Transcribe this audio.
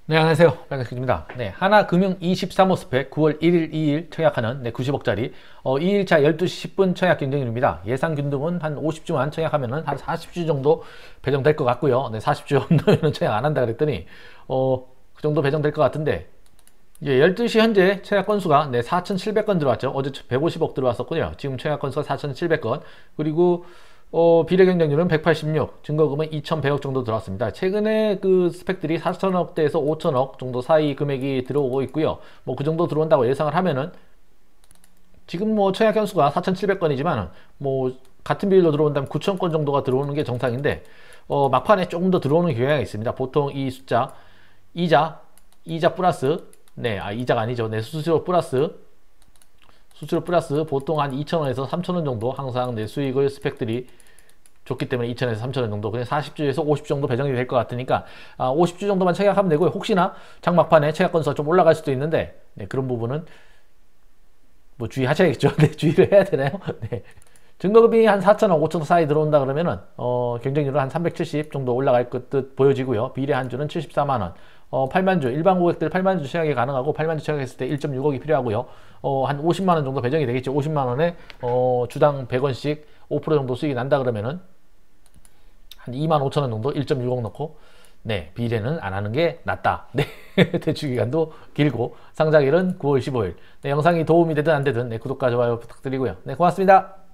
네, 안녕하세요. 백석입니다. 네, 하나금융 23호 스펙 9월 1일, 2일 청약하는 90억짜리 2일차 12시 10분 청약 경쟁률입니다. 예상 균등은 한 50주만 청약하면은 한 40주 정도 배정될 것 같고요. 네, 40주 정도면 청약 안 한다 그랬더니 그 정도 배정될 것 같은데, 예, 12시 현재 청약 건수가 4,700건 들어왔죠. 어제 150억 들어왔었군요. 지금 청약 건수가 4,700건. 그리고 비례 경쟁률은 186, 증거금은 2,100억 정도 들어왔습니다. 최근에 그 스펙들이 4천억대에서 5천억 정도 사이 금액이 들어오고 있고요. 뭐 그 정도 들어온다고 예상을 하면은, 지금 뭐 청약 건수가 4,700건이지만 뭐 같은 비율로 들어온다면 9,000건 정도가 들어오는 게 정상인데, 막판에 조금 더 들어오는 경향이 있습니다. 보통 이 숫자 이자 플러스, 이자가 아니죠. 수수료 플러스 보통 한 2,000원에서 3,000원 정도 항상 내 수익을 스펙들이 좋기 때문에 2,000에서 3,000원 정도, 그냥 40주에서 50 정도 배정이 될 것 같으니까 50주 정도만 청약하면 되고요. 혹시나 장막판에 청약 건수가 좀 올라갈 수도 있는데, 그런 부분은 뭐 주의하셔야겠죠. 네, 주의를 해야 되나요? 네. 증거금이 한 4천억, 5천억 사이 들어온다 그러면은 경쟁률은 한 370 정도 올라갈 듯 보여지고요. 비례 한 주는 74만 원. 8만 주, 일반 고객들 8만 주 청약이 가능하고, 8만 주 청약했을 때 1.6억이 필요하고요. 한 50만 원 정도 배정이 되겠죠. 50만 원에 주당 100원씩 5% 정도 수익이 난다 그러면은 한 2만 5천 원 정도, 1.6억 넣고, 네, 비례는 안 하는 게 낫다. 네, 대출 기간도 길고, 상장일은 9월 15일. 네, 영상이 도움이 되든 안 되든, 구독과 좋아요 부탁드리고요. 네, 고맙습니다.